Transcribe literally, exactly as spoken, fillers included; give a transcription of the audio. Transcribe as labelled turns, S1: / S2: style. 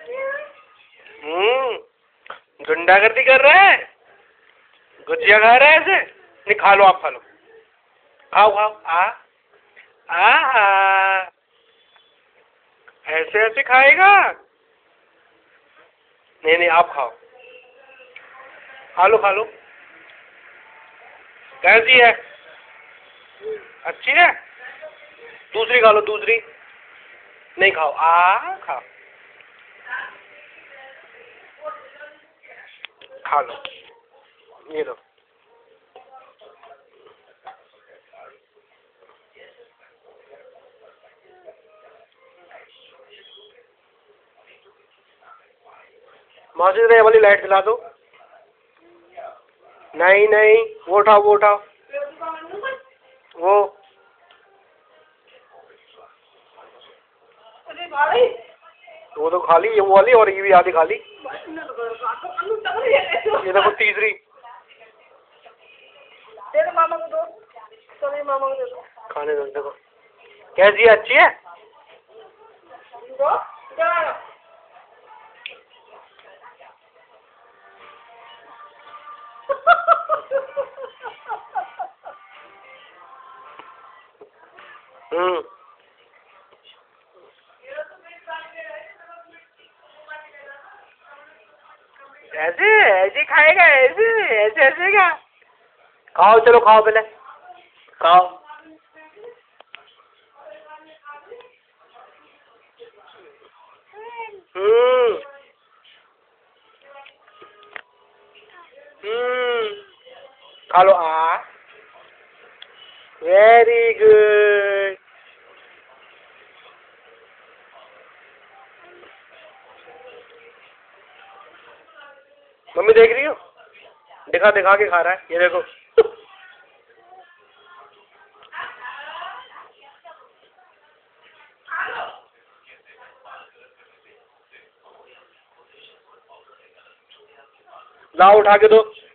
S1: हम्म, गुंडागर्दी कर रहा है, गुजिया खा रहा है ऐसे। नहीं, खा लो, आप खा लो, खाओ खाओ। आ आ ऐसे ऐसे खाएगा? नहीं नहीं, आप खाओ, खा लो खा लो। कैसी है? अच्छी है? दूसरी खा लो, दूसरी। नहीं, खाओ, आ खाओ, खा लो, ये लो। मौसी ये वाली लाइट जला दो। नहीं नहीं, वो उठाओ, वो उठाओ, वो वो तो खाली, ये वो वाली, और ये भी आधी खाली। ये देखो तीसरी। दे दो मामा को, दो चलो मामा को दे दो, खाने दो। देखो कैसी है, अच्छी है? हम्म, ऐसे ऐसे खाएगा? ऐसे ऐसे ऐसे क्या? खाओ, चलो खाओ, पहले खाओ। हम्म हम्म, खा लो। Ah very good. मम्मी देख रही हो? दिखा दिखा के खा रहा है, ये देखो। लाओ, उठा के दो।